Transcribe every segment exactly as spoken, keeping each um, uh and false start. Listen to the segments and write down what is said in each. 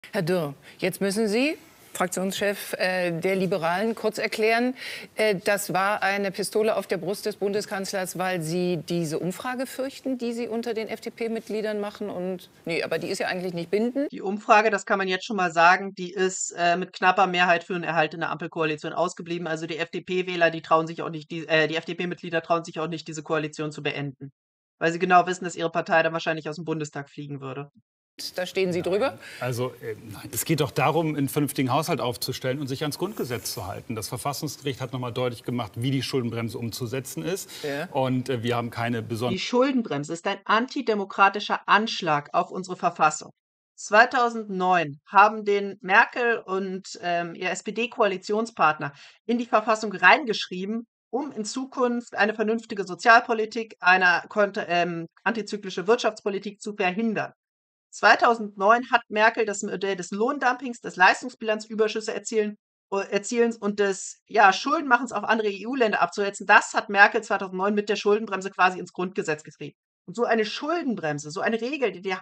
Herr Dürr, jetzt müssen Sie, Fraktionschef äh, der Liberalen, kurz erklären, äh, das war eine Pistole auf der Brust des Bundeskanzlers, weil Sie diese Umfrage fürchten, die Sie unter den F D P-Mitgliedern machen. Und nee, aber die ist ja eigentlich nicht bindend. Die Umfrage, das kann man jetzt schon mal sagen, die ist äh, mit knapper Mehrheit für einen Erhalt in der Ampelkoalition ausgeblieben. Also die F D P-Wähler, die trauen sich auch nicht, die, äh, die F D P-Mitglieder trauen sich auch nicht, diese Koalition zu beenden, weil sie genau wissen, dass ihre Partei dann wahrscheinlich aus dem Bundestag fliegen würde. Da stehen Sie drüber. Also äh, nein, es geht doch darum, einen vernünftigen Haushalt aufzustellen und sich ans Grundgesetz zu halten. Das Verfassungsgericht hat noch mal deutlich gemacht, wie die Schuldenbremse umzusetzen ist. Ja. Und äh, wir haben keine besonderen... Die Schuldenbremse ist ein antidemokratischer Anschlag auf unsere Verfassung. zweitausendneun haben den Merkel und ähm, ihr S P D-Koalitionspartner in die Verfassung reingeschrieben, um in Zukunft eine vernünftige Sozialpolitik, eine konter- ähm, antizyklische Wirtschaftspolitik zu verhindern. zweitausendneun hat Merkel das Modell des Lohndumpings, des Leistungsbilanzüberschüsse erzielen, äh, Erzielens und des ja, Schuldenmachens auf andere E U-Länder abzusetzen. Das hat Merkel zweitausendneun mit der Schuldenbremse quasi ins Grundgesetz geschrieben. Und so eine Schuldenbremse, so eine Regel, die, die,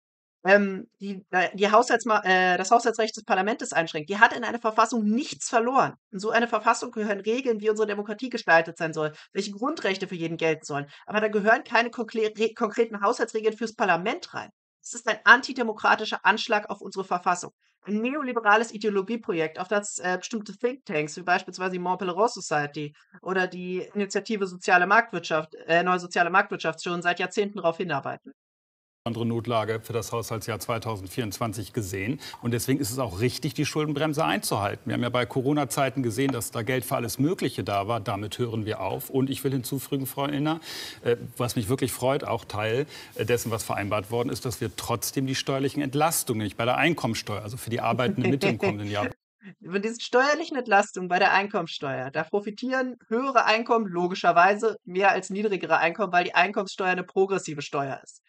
ähm, die, äh, die Haushaltsma äh, das Haushaltsrecht des Parlaments einschränkt, die hat in einer Verfassung nichts verloren. In so eine Verfassung gehören Regeln, wie unsere Demokratie gestaltet sein soll, welche Grundrechte für jeden gelten sollen. Aber da gehören keine konkre konkreten Haushaltsregeln fürs Parlament rein. Es ist ein antidemokratischer Anschlag auf unsere Verfassung. Ein neoliberales Ideologieprojekt, auf das äh, bestimmte Thinktanks, wie beispielsweise die Mont Pelerin Society oder die Initiative Soziale Marktwirtschaft, äh, Neue Soziale Marktwirtschaft schon seit Jahrzehnten darauf hinarbeiten. andere Notlage für das Haushaltsjahr zweitausendvierundzwanzig gesehen. Und deswegen ist es auch richtig, die Schuldenbremse einzuhalten. Wir haben ja bei Corona-Zeiten gesehen, dass da Geld für alles Mögliche da war. Damit hören wir auf. Und ich will hinzufügen, Frau Inner, äh, was mich wirklich freut, auch Teil dessen, was vereinbart worden ist, dass wir trotzdem die steuerlichen Entlastungen, nämlich bei der Einkommensteuer, also für die arbeitende Mitte im kommenden Jahr. Von diesen steuerlichen Entlastungen bei der Einkommensteuer, da profitieren höhere Einkommen logischerweise mehr als niedrigere Einkommen, weil die Einkommenssteuer eine progressive Steuer ist.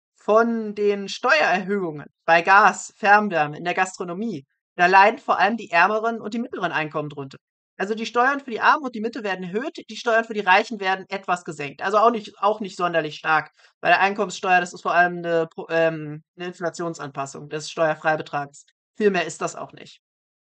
Von den Steuererhöhungen bei Gas, Fernwärme, in der Gastronomie, da leiden vor allem die ärmeren und die mittleren Einkommen drunter. Also die Steuern für die Armen und die Mitte werden erhöht, die Steuern für die Reichen werden etwas gesenkt. Also auch nicht, auch nicht sonderlich stark. Bei der Einkommenssteuer, das ist vor allem eine, ähm, eine Inflationsanpassung des Steuerfreibetrags. Viel mehr ist das auch nicht.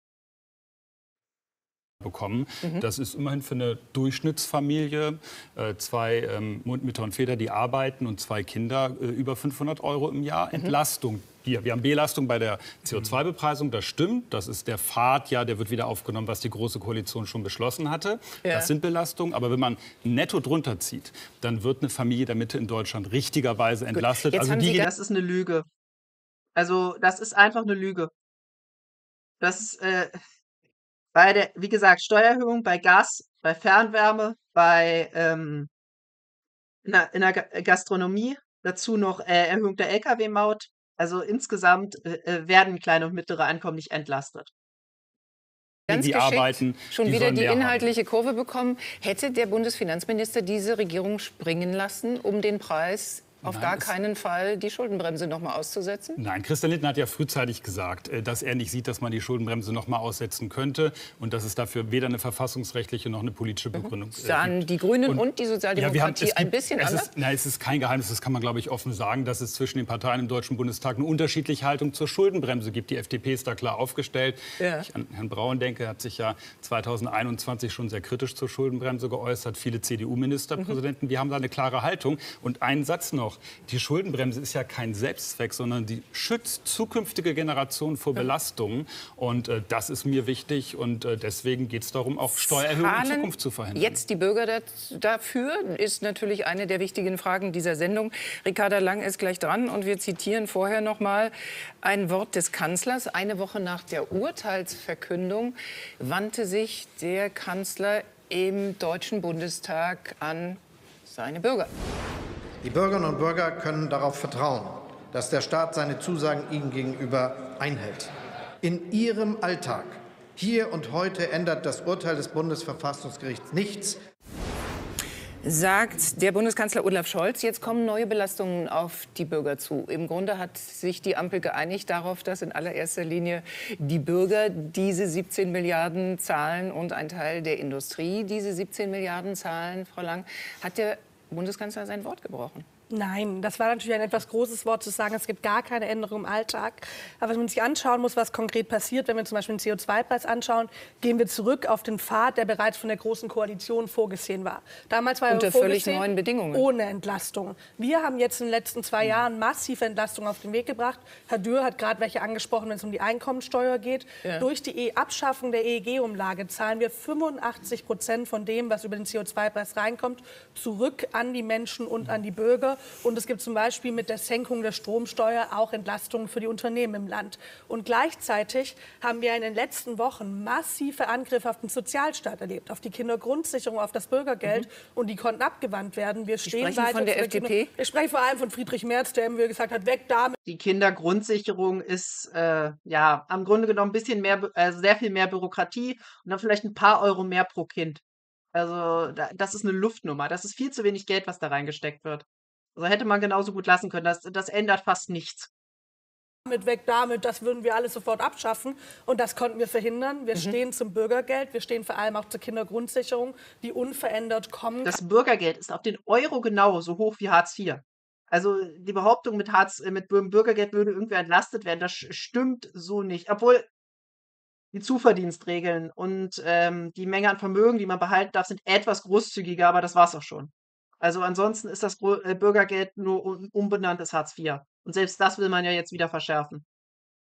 Bekommen. Mhm. Das ist immerhin für eine Durchschnittsfamilie, äh, zwei ähm, Mütter und Väter, die arbeiten und zwei Kinder, äh, über fünfhundert Euro im Jahr. Mhm. Entlastung. Hier, wir haben Belastung bei der C O zwei Bepreisung, das stimmt. Das ist der Pfad, ja, der wird wieder aufgenommen, was die Große Koalition schon beschlossen hatte. Ja. Das sind Belastungen. Aber wenn man netto drunter zieht, dann wird eine Familie der Mitte in Deutschland richtigerweise entlastet. Jetzt Also haben die, Sie das ist eine Lüge. Also das ist einfach eine Lüge. Das ist, äh, bei der, wie gesagt, Steuererhöhung bei Gas, bei Fernwärme, bei ähm, in der, in der Ga- Gastronomie, dazu noch äh, Erhöhung der L K W-Maut. Also insgesamt äh, äh, werden kleine und mittlere Einkommen nicht entlastet. ganz die geschickt arbeiten, schon die wieder sollen die mehr haben. inhaltliche Kurve bekommen. Hätte der Bundesfinanzminister diese Regierung springen lassen, um den Preis auf Nein, gar es- keinen Fall die Schuldenbremse noch mal auszusetzen? Nein, Christian Lindner hat ja frühzeitig gesagt, äh, dass er nicht sieht, dass man die Schuldenbremse noch mal aussetzen könnte und dass es dafür weder eine verfassungsrechtliche noch eine politische Begründung äh, Sahen gibt. die Grünen und, Und- die Ja, wir Sozialdemokratie haben, es ein gibt, bisschen es anders? ist, nein, es ist kein Geheimnis, das kann man, glaube ich, offen sagen, dass es zwischen den Parteien im Deutschen Bundestag eine unterschiedliche Haltung zur Schuldenbremse gibt. Die F D P ist da klar aufgestellt. Ja. Ich an Herrn Braun denke, hat sich ja zweitausendeinundzwanzig schon sehr kritisch zur Schuldenbremse geäußert. Viele C D U-Ministerpräsidenten, wir haben da eine klare Haltung. Und einen Satz noch, die Schuldenbremse ist ja kein Selbstzweck, sondern die schützt zukünftige Generationen vor Belastungen. Und äh, das ist mir wichtig. Und äh, deswegen geht es darum, auch Steuererhöhungen in Zahlen Zukunft zu verhindern. jetzt die Bürger dat- dafür, ist natürlich eine der wichtigen Fragen dieser Sendung. Ricarda Lang ist gleich dran und wir zitieren vorher noch mal ein Wort des Kanzlers. Eine Woche nach der Urteilsverkündung wandte sich der Kanzler im Deutschen Bundestag an seine Bürger. Die Bürgerinnen und Bürger können darauf vertrauen, dass der Staat seine Zusagen ihnen gegenüber einhält. In ihrem Alltag, hier und heute, ändert das Urteil des Bundesverfassungsgerichts nichts. Sagt der Bundeskanzler Olaf Scholz, jetzt kommen neue Belastungen auf die Bürger zu. Im Grunde hat sich die Ampel geeinigt darauf, dass in allererster Linie die Bürger diese siebzehn Milliarden zahlen und ein Teil der Industrie diese siebzehn Milliarden zahlen. Frau Lang, hat der Bundeskanzler sein Wort gebrochen? Nein, das war natürlich ein etwas großes Wort zu sagen, es gibt gar keine Änderung im Alltag. Aber wenn man sich anschauen muss, was konkret passiert, wenn wir zum Beispiel den C O zwei Preis anschauen, gehen wir zurück auf den Pfad, der bereits von der Großen Koalition vorgesehen war. Damals war Unter er völlig vorgesehen neuen Bedingungen. ohne Entlastung. Wir haben jetzt in den letzten zwei Jahren massive Entlastungen auf den Weg gebracht. Herr Dürr hat gerade welche angesprochen, wenn es um die Einkommensteuer geht. Ja. Durch die e Abschaffung der E E G-Umlage zahlen wir fünfundachtzig Prozent von dem, was über den C O zwei Preis reinkommt, zurück an die Menschen und an die Bürger. Und es gibt zum Beispiel mit der Senkung der Stromsteuer auch Entlastungen für die Unternehmen im Land. Und gleichzeitig haben wir in den letzten Wochen massive Angriffe auf den Sozialstaat erlebt, auf die Kindergrundsicherung, auf das Bürgergeld. Mhm. Und die konnten abgewandt werden. Wir stehen sprechen weiter von der zu F D P? Ich spreche vor allem von Friedrich Merz, der immer wieder gesagt hat, weg damit. Die Kindergrundsicherung ist äh, ja am Grunde genommen ein bisschen mehr, Bü- äh, sehr viel mehr Bürokratie und dann vielleicht ein paar Euro mehr pro Kind. Also da, das ist eine Luftnummer. Das ist viel zu wenig Geld, was da reingesteckt wird. Also hätte man genauso gut lassen können. Das, das ändert fast nichts. Mit weg damit, das würden wir alles sofort abschaffen. Und das konnten wir verhindern. Wir Mhm. stehen zum Bürgergeld, wir stehen vor allem auch zur Kindergrundsicherung, die unverändert kommen kann. Das Bürgergeld ist auf den Euro genau so hoch wie Hartz vier. Also die Behauptung, mit Hartz, äh, mit Bür- Bürgergeld würde irgendwer entlastet werden, das sch- stimmt so nicht. Obwohl die Zuverdienstregeln und ähm, die Menge an Vermögen, die man behalten darf, sind etwas großzügiger, aber das war's auch schon. Also ansonsten ist das Gro- äh, Bürgergeld nur un- umbenanntes Hartz vier. Und selbst das will man ja jetzt wieder verschärfen.